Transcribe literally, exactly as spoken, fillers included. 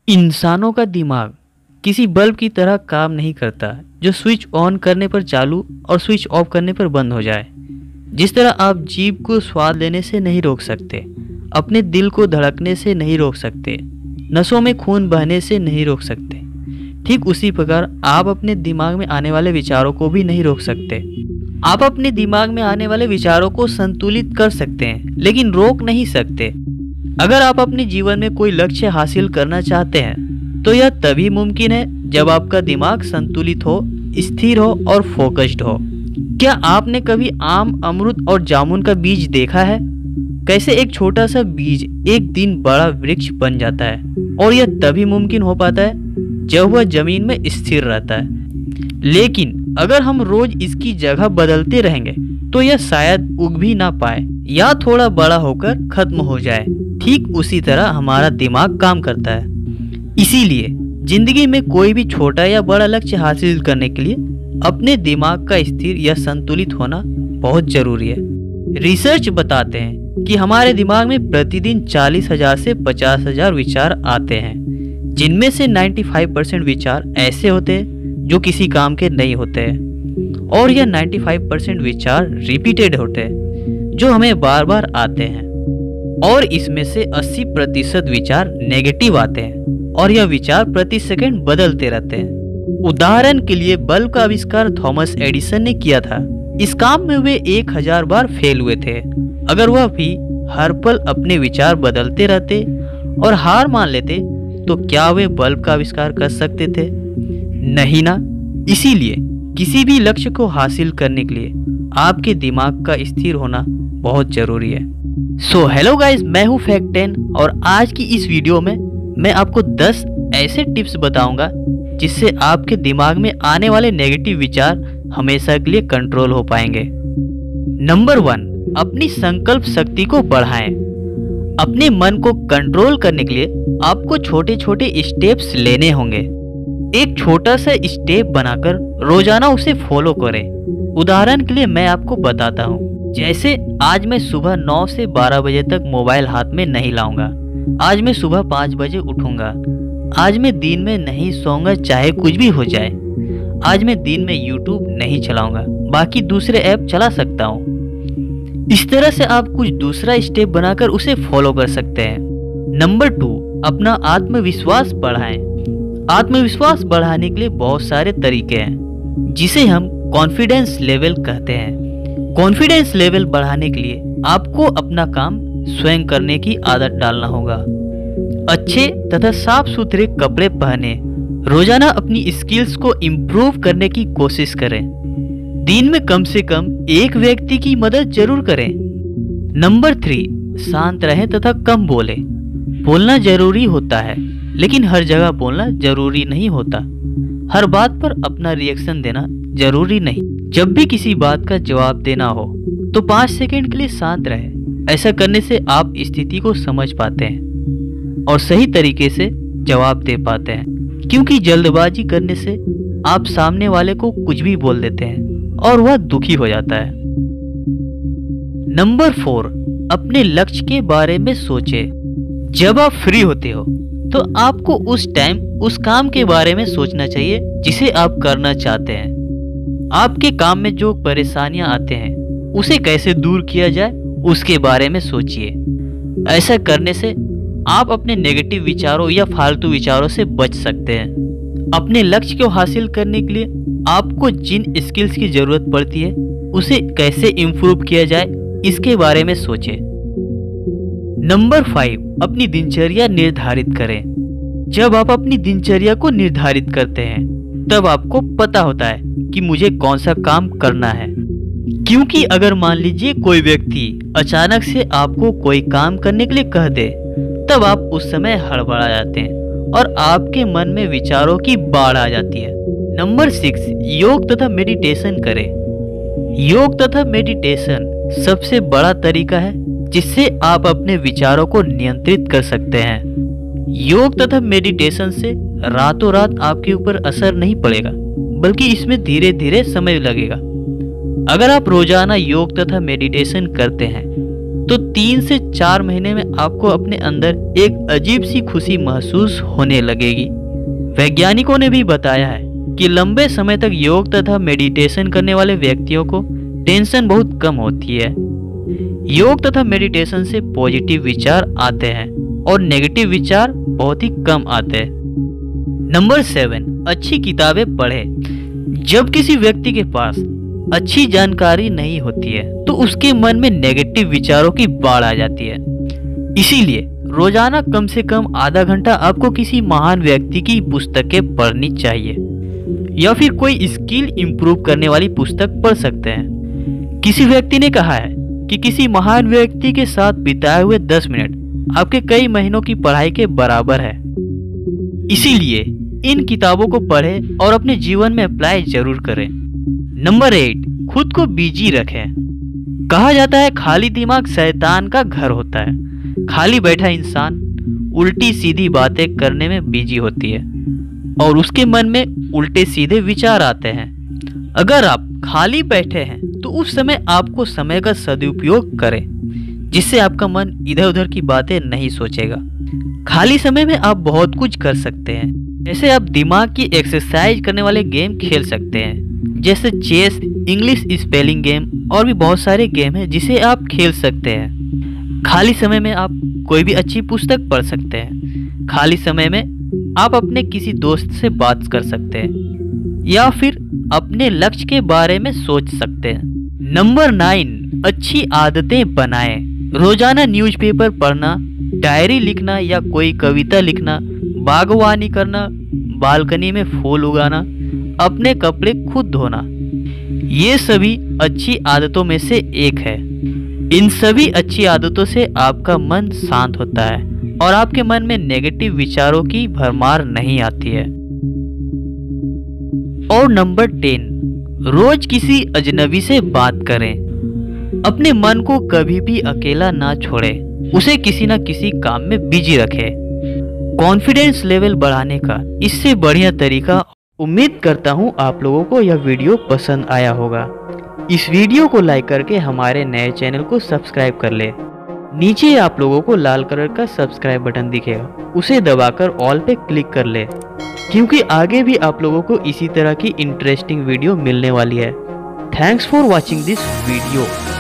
इंसानों का दिमाग किसी बल्ब की तरह काम नहीं करता जो स्विच ऑन करने पर चालू और स्विच ऑफ करने पर बंद हो जाए। जिस तरह आप जीभ को स्वाद लेने से नहीं रोक सकते, अपने दिल को धड़कने से नहीं रोक सकते, नसों में खून बहने से नहीं रोक सकते, ठीक उसी प्रकार आप अपने दिमाग में आने वाले विचारों को भी नहीं रोक सकते। आप अपने दिमाग में आने वाले विचारों को संतुलित कर सकते हैं लेकिन रोक नहीं सकते। अगर आप अपने जीवन में कोई लक्ष्य हासिल करना चाहते हैं तो यह तभी मुमकिन है जब आपका दिमाग संतुलित हो, स्थिर हो और फोकस्ड हो। क्या आपने कभी आम, अमरूद और जामुन का बीज देखा है? कैसे एक छोटा सा बीज एक दिन बड़ा वृक्ष बन जाता है, और यह तभी मुमकिन हो पाता है जब वह जमीन में स्थिर रहता है। लेकिन अगर हम रोज इसकी जगह बदलते रहेंगे तो यह शायद उग भी ना पाए या थोड़ा बड़ा होकर खत्म हो जाए। ठीक उसी तरह हमारा दिमाग काम करता है। इसीलिए जिंदगी में कोई भी छोटा या बड़ा लक्ष्य हासिल करने के लिए अपने दिमाग का स्थिर या संतुलित होना बहुत जरूरी है। रिसर्च बताते हैं कि हमारे दिमाग में प्रतिदिन चालीस हजार से पचास हजार विचार आते हैं, जिनमें से पचानवे परसेंट विचार ऐसे होते हैं जो किसी काम के नहीं होते हैं, और यह पचानवे परसेंट विचार रिपीटेड होते हैं जो हमें बार बार आते हैं, और इसमें से अस्सी प्रतिशत विचार नेगेटिव आते हैं और यह विचार प्रति सेकंड बदलते रहते हैं। उदाहरण के लिए बल्ब का आविष्कार थॉमस एडिसन ने किया था। इस काम में वे एक हजार बार फेल हुए थे। अगर वह भी हर पल अपने विचार बदलते रहते और हार मान लेते तो क्या वे बल्ब का आविष्कार कर सकते थे? नहीं ना। इसीलिए किसी भी लक्ष्य को हासिल करने के लिए आपके दिमाग का स्थिर होना बहुत जरूरी है। सो हेलो गाइस, मैं हूँ फैक्ट टेन और आज की इस वीडियो में मैं आपको दस ऐसे टिप्स बताऊंगा जिससे आपके दिमाग में आने वाले नेगेटिव विचार हमेशा के लिए कंट्रोल हो पाएंगे। नंबर वन, अपनी संकल्प शक्ति को बढ़ाएं। अपने मन को कंट्रोल करने के लिए आपको छोटे छोटे स्टेप्स लेने होंगे। एक छोटा सा स्टेप बनाकर रोजाना उसे फॉलो करें। उदाहरण के लिए मैं आपको बताता हूँ, जैसे आज मैं सुबह नौ से बारह बजे तक मोबाइल हाथ में नहीं लाऊंगा। आज मैं सुबह पाँच बजे उठूंगा। आज मैं दिन में नहीं सोऊंगा चाहे कुछ भी हो जाए। आज मैं दिन में यूट्यूब नहीं चलाऊंगा, बाकी दूसरे ऐप चला सकता हूँ। इस तरह से आप कुछ दूसरा स्टेप बनाकर उसे फॉलो कर सकते हैं। नंबर टू, अपना आत्मविश्वास बढ़ाएं। आत्मविश्वास बढ़ाने के लिए बहुत सारे तरीके हैं जिसे हम कॉन्फिडेंस लेवल कहते हैं। कॉन्फिडेंस लेवल बढ़ाने के लिए आपको अपना काम स्वयं करने की आदत डालना होगा। अच्छे तथा साफ सुथरे कपड़े पहने, रोजाना अपनी स्किल्स को इम्प्रूव करने की कोशिश करें। दिन में कम से कम एक व्यक्ति की मदद जरूर करें। नंबर थ्री, शांत रहें तथा कम बोलें। बोलना जरूरी होता है लेकिन हर जगह बोलना जरूरी नहीं होता। हर बात पर अपना रिएक्शन देना जरूरी नहीं। जब भी किसी बात का जवाब देना हो तो पाँच सेकंड के लिए शांत रहे। ऐसा करने से आप स्थिति को समझ पाते हैं और सही तरीके से जवाब दे पाते हैं, क्योंकि जल्दबाजी करने से आप सामने वाले को कुछ भी बोल देते हैं और वह दुखी हो जाता है। नंबर फोर, अपने लक्ष्य के बारे में सोचें। जब आप फ्री होते हो तो आपको उस टाइम उस काम के बारे में सोचना चाहिए जिसे आप करना चाहते हैं। आपके काम में जो परेशानियां आते हैं उसे कैसे दूर किया जाए उसके बारे में सोचिए। ऐसा करने से आप अपने नेगेटिव विचारों या फालतू विचारों से बच सकते हैं। अपने लक्ष्य को हासिल करने के लिए आपको जिन स्किल्स की जरूरत पड़ती है उसे कैसे इम्प्रूव किया जाए इसके बारे में सोचें। नंबर फाइव, अपनी दिनचर्या निर्धारित करें। जब आप अपनी दिनचर्या को निर्धारित करते हैं तब आपको पता होता है कि मुझे कौन सा काम करना है। क्योंकि अगर मान लीजिए कोई व्यक्ति अचानक से आपको कोई काम करने के लिए कह दे, तब आप उस समय हड़बड़ा जाते हैं और आपके मन में विचारों की बाढ़ आ जाती है। नंबर सिक्स, योग तथा मेडिटेशन करें। योग तथा मेडिटेशन सबसे बड़ा तरीका है जिससे आप अपने विचारों को नियंत्रित कर सकते हैं। योग तथा मेडिटेशन से रातों रात आपके ऊपर असर नहीं पड़ेगा, बल्कि इसमें धीरे धीरे समय लगेगा। अगर आप रोजाना योग तथा मेडिटेशन करते हैं तो तीन से चार महीने में आपको अपने अंदर एक अजीब सी खुशी महसूस होने लगेगी। वैज्ञानिकों ने भी बताया है कि लंबे समय तक योग तथा मेडिटेशन करने वाले व्यक्तियों को टेंशन बहुत कम होती है। योग तथा मेडिटेशन से पॉजिटिव विचार आते हैं और नेगेटिव विचार बहुत ही कम आते हैं। नंबर सेवन, अच्छी किताबें पढ़ें। जब किसी व्यक्ति के पास अच्छी जानकारी नहीं होती है तो उसके मन में नेगेटिव विचारों की बाढ़ आ जाती है। इसीलिए रोजाना कम से कम आधा घंटा आपको किसी महान व्यक्ति की पुस्तकें पढ़नी चाहिए या फिर कोई स्किल इंप्रूव करने वाली पुस्तक पढ़ सकते हैं। किसी व्यक्ति ने कहा है कि किसी महान व्यक्ति के साथ बिताए हुए दस मिनट आपके कई महीनों की पढ़ाई के बराबर है। इसीलिए इन किताबों को पढ़ें और अपने जीवन में अप्लाई जरूर करें। नंबर एट, खुद को बिजी रखें। कहा जाता है खाली दिमाग शैतान का घर होता है। खाली बैठा इंसान उल्टी सीधी बातें करने में बिजी होती है और उसके मन में उल्टे सीधे विचार आते हैं। अगर आप खाली बैठे हैं तो उस समय आपको समय का सदुपयोग करें जिससे आपका मन इधर उधर की बातें नहीं सोचेगा। खाली समय में आप बहुत कुछ कर सकते हैं, जैसे आप दिमाग की एक्सरसाइज करने वाले गेम खेल सकते हैं जैसे चेस, इंग्लिश स्पेलिंग गेम और भी बहुत सारे गेम हैं जिसे आप खेल सकते हैं। खाली समय में आप कोई भी अच्छी पुस्तक पढ़ सकते हैं। खाली समय में आप अपने किसी दोस्त से बात कर सकते हैं या फिर अपने लक्ष्य के बारे में सोच सकते हैं। नंबर नाइन, अच्छी आदतें बनाएं। रोजाना न्यूज़पेपर पढ़ना, डायरी लिखना या कोई कविता लिखना, बागवानी करना, बालकनी में फूल उगाना, अपने कपड़े खुद धोना, ये सभी अच्छी आदतों में से एक है। इन सभी अच्छी आदतों से आपका मन शांत होता है और आपके मन में नेगेटिव विचारों की भरमार नहीं आती है। और नंबर टेन, रोज किसी अजनबी से बात करें। अपने मन को कभी भी अकेला ना छोड़ें, उसे किसी ना किसी काम में बिजी रखें। कॉन्फिडेंस लेवल बढ़ाने का इससे बढ़िया तरीका। उम्मीद करता हूँ आप लोगों को यह वीडियो पसंद आया होगा। इस वीडियो को लाइक करके हमारे नए चैनल को सब्सक्राइब कर ले। नीचे आप लोगों को लाल कलर का सब्सक्राइब बटन दिखेगा, उसे दबाकर ऑल पे क्लिक कर ले, क्योंकि आगे भी आप लोगों को इसी तरह की इंटरेस्टिंग वीडियो मिलने वाली है। Thanks for watching this video.